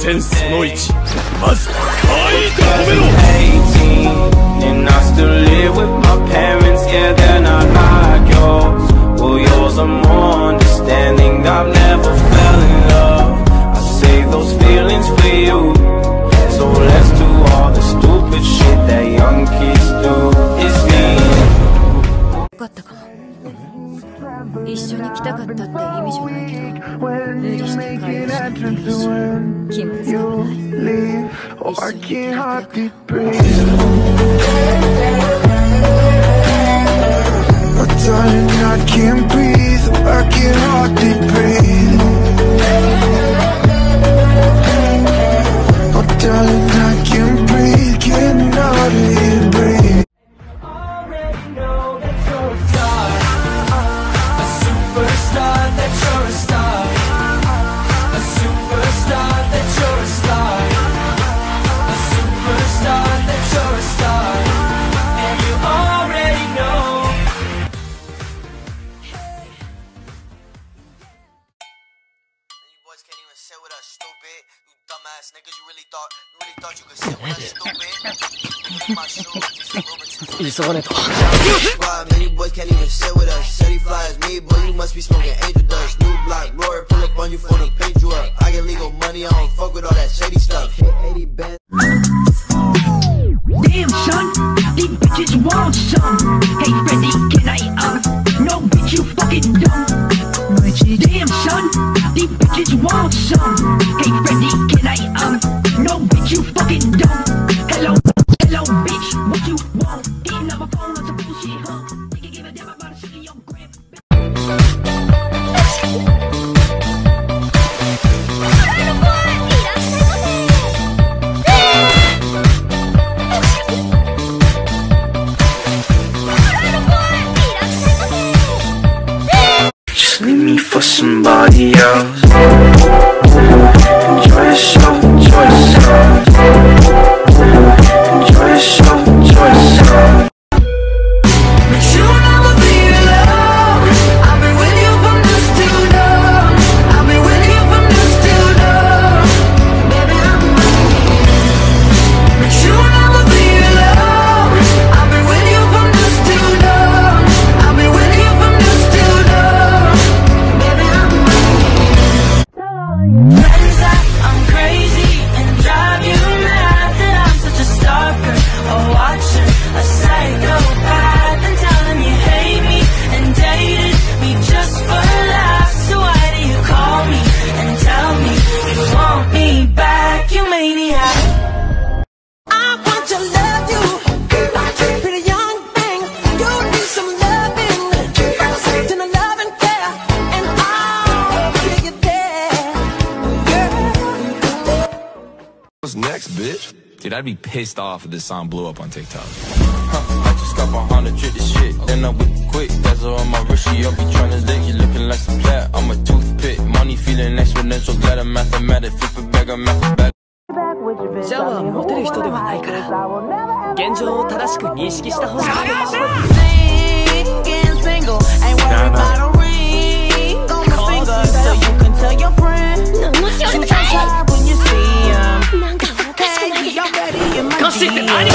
戦その1、まず可愛いと褒めろ。 And I still live with my parents, yeah, they're not like yours. Well, yours are more understanding. I've never fell in love. I save those feelings for you. So let's do all the stupid shit that young kids do. It's me. よかったかも。一緒に来たかったって意味じゃないけど、無理して会話しなくていいし、気も使わない。一緒にいて楽だから。 Darling, I can't breathe, I can hardly breathe. Oh, darling, I can't breathe, can hardly breathe. Already know that you're a star, a superstar, that you're a star, a superstar, that you're a star, a superstar, that you're a star, and you already know. Boys can't even sit with us, stupid. You dumbass niggas, you really thought you could sit with us, stupid. My shoes, just a little bit too. 急がねえと。 Many boys can't even sit with us. Said he fly as me, boy, you must be smoking angel dust. New block, Rory, pull up on you for to paint you up. I get legal money, I don't fuck with all that shady stuff. Hit 80 bands. Damn son, these bitches want some. Hey Freddy, can I no bitch you fucking dumb. Damn son, these bitches want some. Hey Freddy, can I no bitch you fucking dumb. Hello, hello bitch, what you want? Getting on my phone on some bullshit, huh? You can give a damn about a shit in your gram. Leave me for somebody else. Enjoy yourself, enjoy yourself. Enjoy yourself, enjoy yourself. But you'll never be alone. I've been with you from dusk till dawn. I've been with you from dusk till dawn. Baby, I'm lying. But you'll never be alone. I've been with you from dusk till dawn. I've been with you from dusk till dawn. Baby, I'm lying. Tell all your friends that I'm crazy and drive you mad, that I'm such a stalker, a watcher, a psychopath, and tell them you hate me and dated me just for laughs. So why do you call me and tell me you want me back, you maniac? I want to love you, pretty young thing. You need some loving, then a love and care, and I'll be you there, girl. What's next, bitch? Dude, I'd be pissed off if this song blew up on TikTok. I just got 100 trick this shit, then I whip quick. That's all on my wrist, I'll be trying to lick. You looking like some flat, I'm a toothpick. Money feeling exponential, glad I'm mathematic. Flip it back, I'm math back. シャワーモテる人ではないから、現状を正しく認識した方がいい。 Single, ain't worried about a ring on my finger, so you can tell your friend. Shoot your shot when you see him. Hey, y'all ready in my DM.